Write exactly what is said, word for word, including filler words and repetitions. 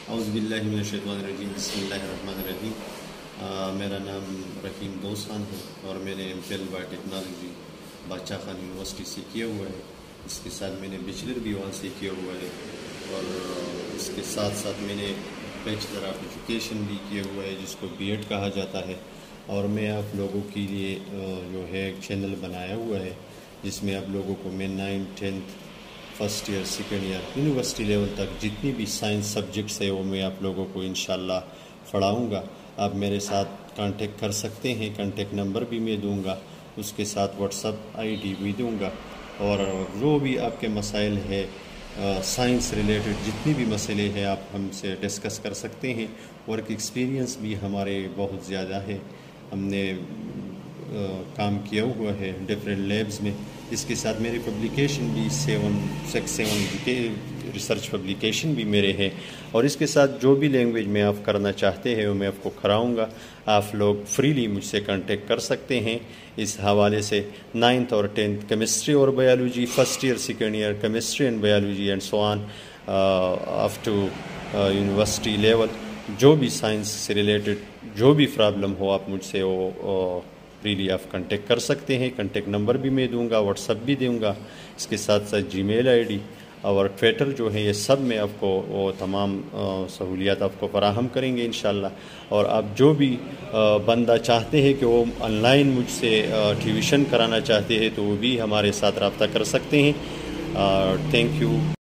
اعوذ باللہ من الشیطان الرجیم بسم اللہ الرحمن الرحیم میرا نام رحیم دوستان ہے اور میں نے ایم فل بایو ٹیکنالوجی بادشاہ خان یونیورسٹی سے کیا ہوا ہے. اس کے ساتھ میں نے بیچلر بھی وہاں سے کیا ہوا ہے اور اس کے ساتھ ساتھ میں نے بیچلر آف ایجوکیشن بھی کیا ہوا ہے جس کو بی ایڈ کہا جاتا ہے. اور میں آپ لوگوں کے لیے جو ہے ایک چینل بنایا ہوا ہے جس میں آپ لوگوں کو میں ninth tenth first year second year university level تک جتنی بھی سائنس سبجیکٹس ہے وہ میں آپ لوگوں کو انشاءاللہ پڑھاؤں گا. آپ میرے ساتھ کانٹیکٹ کر سکتے ہیں, کانٹیکٹ نمبر بھی میں دوں گا, اس کے ساتھ واٹس اپ آئی ڈی بھی دوں گا. اور جو بھی آپ کے مسائل ہے سائنس ریلیٹڈ جتنی بھی مسئلے ہیں آپ ہم سے ڈسکس کر سکتے ہیں. ورک ایکسپیرینس بھی ہمارے بہت زیادہ ہے, ہم نے کام کیا ہوا ہے ڈفرینٹ لیبز میں. اس کے ساتھ میری پبلیکیشن بھی seven six seven research publication بھی میرے ہیں. اور اس کے ساتھ جو بھی لینگویج میں آپ کرنا چاہتے ہیں وہ میں آپ کو کراؤں گا. آپ لوگ فریلی مجھ سے کانٹیکٹ کر سکتے ہیں اس حوالے سے. نائنتھ اور ٹینتھ کیمسٹری اور biology, first year second year chemistry and biology and so on up to university level, جو بھی سائنس سے ریلیٹڈ جو بھی پرابلم ہو آپ مجھ سے وہ فریلی آپ کانٹیکٹ کر سکتے ہیں. کانٹیکٹ نمبر بھی میں دوں گا, واٹس اپ بھی دوں گا. اس کے ساتھ ساتھ جی میل آئی ڈی اور ٹویٹر جو ہے یہ سب میں آپ کو وہ تمام سہولیات آپ کو فراہم کریں گے انشاءاللہ. اور آپ جو بھی بندہ چاہتے ہیں کہ وہ آن لائن مجھ سے ٹیوشن کرانا چاہتے ہیں تو وہ بھی ہمارے ساتھ رابطہ کر سکتے ہیں. Thank you.